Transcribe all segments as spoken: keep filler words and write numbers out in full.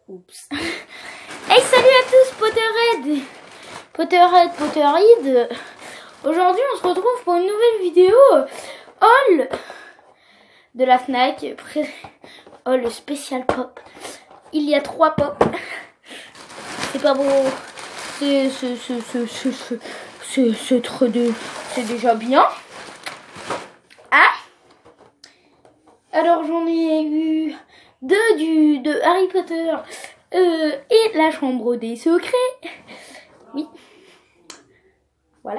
Oups. Hey, salut à tous, Potterhead, Potterhead, Potterhead. Aujourd'hui, on se retrouve pour une nouvelle vidéo haul de la Fnac, haul spécial pop. Il y a trois pop. C'est pas beau. C'est c'est c'est c'est c'est c'est c'est trop de c'est déjà bien. Hein? Alors j'en ai eu deux du de Harry Potter euh, et la Chambre des Secrets. Oui. Voilà.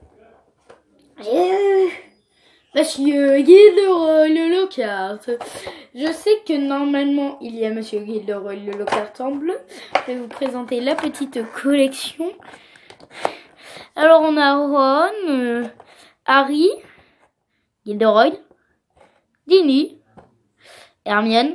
Et Monsieur Gilderoy Lockhart. Je sais que normalement il y a Monsieur Gilderoy Lockhart en bleu. Je vais vous présenter la petite collection. Alors on a Ron, euh, Harry, Gilderoy, Ginny, Hermione,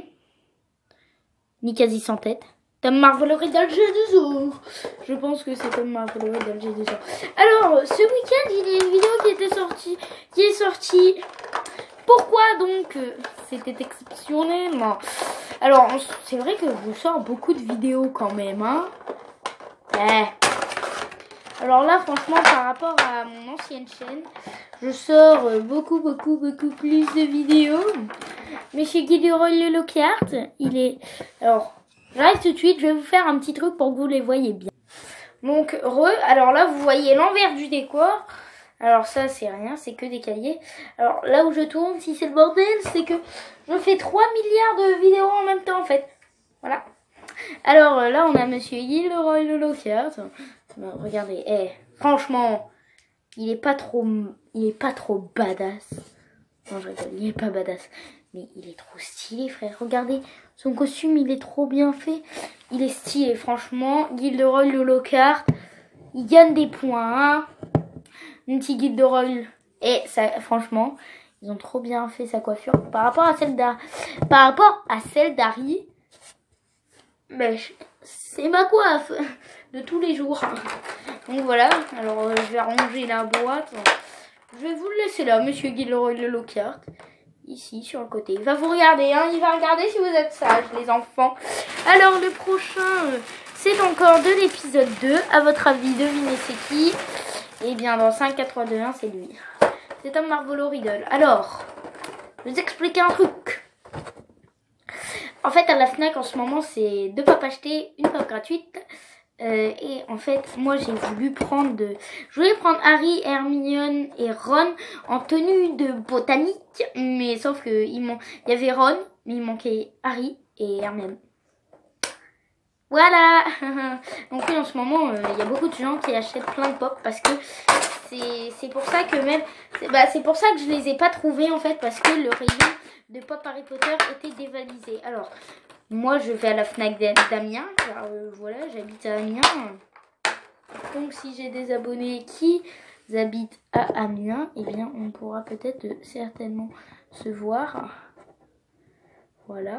Nicasie sans tête, Tom Marvolo Riddle G deux O. Je pense que c'est Tom Marvolo Riddle G deux O. Alors ce week-end il y a une vidéo qui était sortie, qui est sortie. Pourquoi donc euh, c'était exceptionnel? Alors c'est vrai que je vous sors beaucoup de vidéos quand même, hein. Eh. Alors là franchement par rapport à mon ancienne chaîne, je sors euh, beaucoup beaucoup beaucoup plus de vidéos. Mais chez Gilderoy Lockhart, il est... Alors, j'arrive tout de suite, je vais vous faire un petit truc pour que vous les voyez bien. Donc, re, alors là, vous voyez l'envers du décor. Alors ça, c'est rien, c'est que des cahiers. Alors là où je tourne, si c'est le bordel, c'est que je fais trois milliards de vidéos en même temps, en fait. Voilà. Alors là, on a Monsieur Gilderoy Lockhart. Bon, regardez, eh, franchement, il est pas trop... Il est pas trop badass. Non, je rigole, il est pas badass. Mais il est trop stylé, frère. Regardez, son costume, il est trop bien fait. Il est stylé, franchement. Gilderoy Lockhart, il gagne des points. Hein. Un petit Gilderoy. Et ça, franchement, ils ont trop bien fait sa coiffure. Par rapport à celle d'Harry. Par rapport à celle d'Harry. Mais c'est ma coiffe de tous les jours. Donc voilà. Alors, euh, je vais ranger la boîte. Je vais vous le laisser là, Monsieur Gilderoy Lockhart. Ici, sur le côté. Il va vous regarder, hein. Il va regarder si vous êtes sages, les enfants. Alors, le prochain, euh, c'est encore de l'épisode deux. À votre avis, devinez c'est qui? Eh bien, dans cinq, quatre, trois, deux, un, c'est lui. C'est Tom Marvolo Riddle. Alors, je vais vous expliquer un truc. En fait, à la Fnac, en ce moment, c'est deux pop achetés, une pop gratuite. Euh, et en fait, moi j'ai voulu prendre de... Je voulais prendre Harry, Hermione et Ron en tenue de botanique. Mais sauf que il, man... il y avait Ron, mais il manquait Harry et Hermione. Voilà. Donc oui, en ce moment, euh, il y a beaucoup de gens qui achètent plein de pop. Parce que c'est pour ça que même... C'est bah, pour ça que je les ai pas trouvés en fait. Parce que le rayon de pop Harry Potter était dévalisé. Alors... Moi, je vais à la Fnac d'Amiens, car euh, voilà, j'habite à Amiens. Donc, si j'ai des abonnés qui habitent à Amiens, eh bien, on pourra peut-être euh, certainement se voir. Voilà.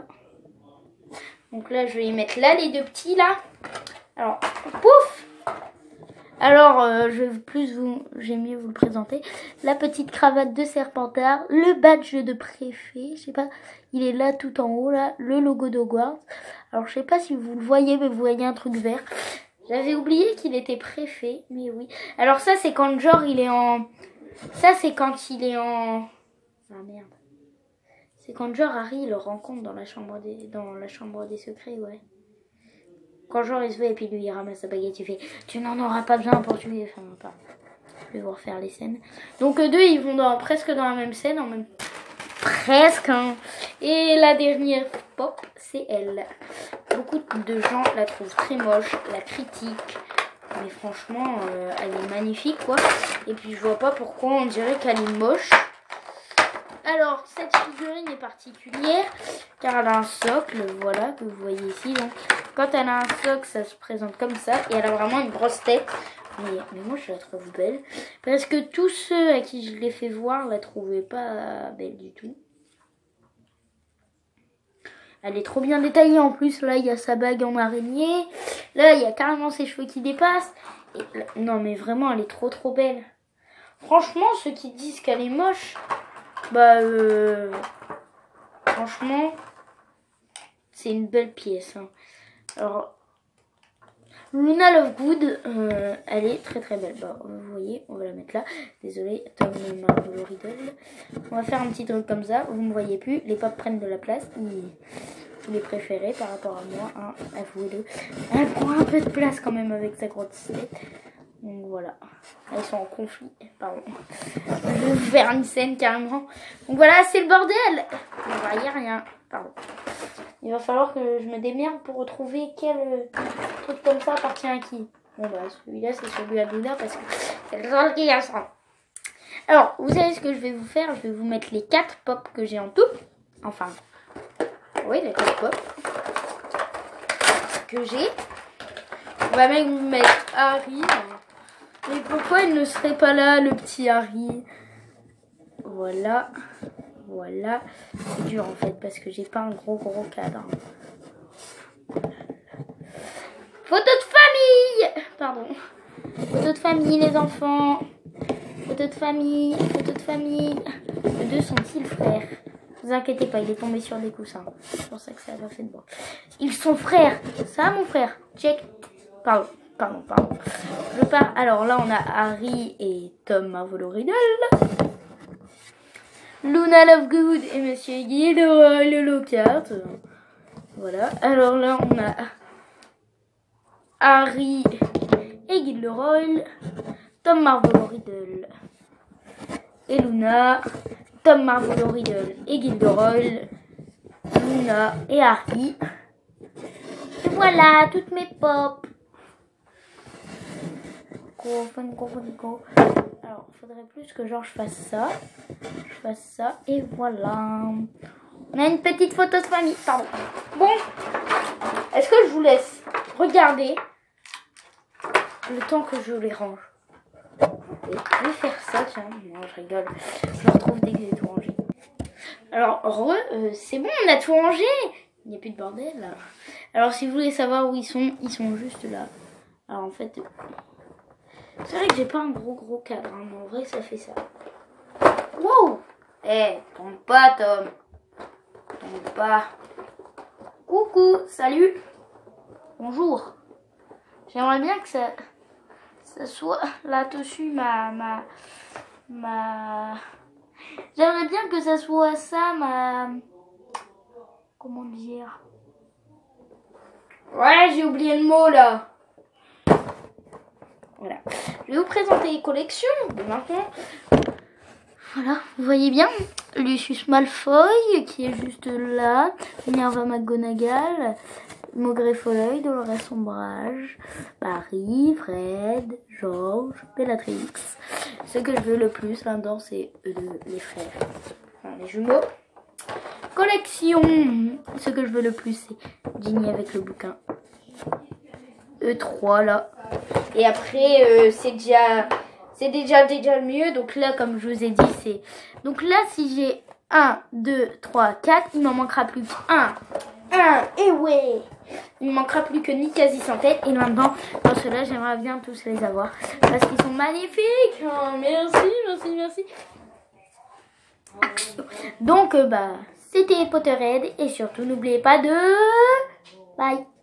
Donc là, je vais y mettre là, les deux petits, là. Alors, pouf! Alors, euh, je vais plus vous, j'ai mieux vous le présenter. La petite cravate de Serpentard, le badge de préfet, je sais pas, il est là tout en haut, là, le logo d'Hogwarts. Alors, je sais pas si vous le voyez, mais vous voyez un truc vert. J'avais oublié qu'il était préfet, mais oui. Alors ça, c'est quand genre il est en... Ça, c'est quand il est en... Ah merde. C'est quand genre Harry le rencontre dans la chambre des, dans la chambre des secrets, ouais. Quand genre il se fait et puis lui il ramasse sa baguette, il fait tu n'en auras pas besoin pour tuer. Enfin, pas. Je vais vous refaire les scènes. Donc euh, deux ils vont dans, presque dans la même scène, en même presque. Hein. Et la dernière pop, c'est elle. Beaucoup de gens la trouvent très moche, la critiquent. Mais franchement, euh, elle est magnifique quoi. Et puis je vois pas pourquoi on dirait qu'elle est moche. Alors, cette figurine est particulière car elle a un socle, voilà, que vous voyez ici. Donc, quand elle a un socle, ça se présente comme ça. Et elle a vraiment une grosse tête. Mais, mais moi, je la trouve belle. Parce que tous ceux à qui je l'ai fait voir la trouvaient pas belle du tout. Elle est trop bien détaillée en plus. Là, il y a sa bague en araignée. Là, il y a carrément ses cheveux qui dépassent. Et là, non, mais vraiment, elle est trop trop belle. Franchement, ceux qui disent qu'elle est moche... Bah, euh, franchement, c'est une belle pièce. Hein. Alors, Luna Lovegood, euh, elle est très très belle. Bon, vous voyez, on va la mettre là. Désolée, Tom Marvel Riddle. On va faire un petit truc comme ça. Vous ne me voyez plus. Les pop prennent de la place. Ils, vous les préférez par rapport à moi. Hein, avouez-le. Elle prend un peu de place quand même avec sa grosse tête. Donc voilà. Elles sont en conflit. Pardon. Je vais vous faire une scène carrément. Donc voilà, c'est le bordel. Vous ne voyez rien. Pardon. Il va falloir que je me démerde pour retrouver quel euh, truc comme ça appartient à qui. Bon bah celui-là c'est celui à Luna parce que c'est le seul qui a ça. Alors vous savez ce que je vais vous faire. Je vais vous mettre les quatre pop que j'ai en tout. Enfin, oui les quatre pop que j'ai. On va même mettre Harry. Mais pourquoi il ne serait pas là le petit Harry? Voilà. Voilà, c'est dur en fait parce que j'ai pas un gros gros cadre. Photo de famille. Pardon. Photo de famille les enfants. Photo de famille. Photo de famille. Les deux sont-ils frères? Ne vous inquiétez pas, il est tombé sur des coussins. C'est pour ça que ça a fait de bon. Ils sont frères. Ça mon frère. Check. Pardon. Pardon, pardon. Je pars. Alors là on a Harry et Tom Marvel Riddle. Luna Lovegood et Monsieur Gilderoy le Lockhart. Voilà. Alors là, on a Harry et Gilderoy, Tom Marvel Riddle et Luna, Tom Marvel Riddle et Gilderoy, Luna et Harry. Et voilà, toutes mes pop. Go, fun, go, fun, go. Alors, il faudrait plus que genre je fasse ça. Je fasse ça. Et voilà. On a une petite photo de famille. Pardon. Bon. Est-ce que je vous laisse regarder le temps que je les range? Et je vais faire ça, tiens. Non, je rigole. Je le retrouve dès que j'ai tout rangé. Alors, re, euh, c'est bon, on a tout rangé. Il n'y a plus de bordel là. Alors, si vous voulez savoir où ils sont, ils sont juste là. Alors, en fait... C'est vrai que j'ai pas un gros gros cadre, hein, mais en vrai ça fait ça. Wow! Eh, hey, tombe pas Tom. Tombe pas. Coucou, salut. Bonjour. J'aimerais bien que ça, ça soit là-dessus ma... ma... ma... J'aimerais bien que ça soit ça ma... Comment dire? Ouais, j'ai oublié le mot là. Voilà. Je vais vous présenter les collections de maintenant. Voilà, vous voyez bien. Lucius Malfoy qui est juste là. Minerva McGonagall. Maugrey Folleuil, Dolores Ombrage. Barry, Fred, George, Bellatrix. Ce que je veux le plus là-dedans, c'est euh, les frères. Enfin, les jumeaux. Collection. Ce que je veux le plus, c'est Ginny avec le bouquin. E trois là. Et après euh, c'est déjà c'est déjà déjà le mieux. Donc là comme je vous ai dit c'est. Donc là si j'ai un, deux, trois, quatre, il m'en manquera plus qu'un. un. Et ouais. Il ne manquera plus que Nicasie sans tête. Et maintenant dans ceux-là j'aimerais bien tous les avoir. Parce qu'ils sont magnifiques. Oh, merci, merci, merci. Action. Donc euh, bah c'était Potterhead. Et surtout n'oubliez pas de... Bye.